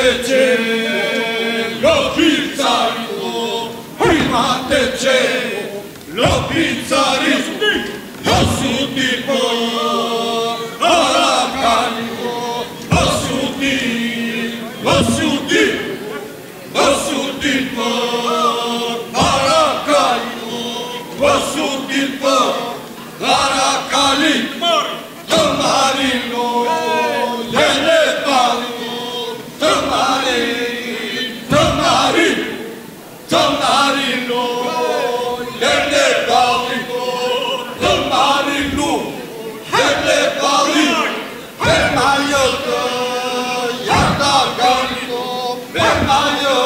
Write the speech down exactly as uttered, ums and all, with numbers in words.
de cielo, pizzarico, prima de cielo, lo pizzarico, lo suddipo, ora carico, lo suddi, lo suddi, lo suddipo, ora carico, lo suddipo, ora carico, tomarino. Mario,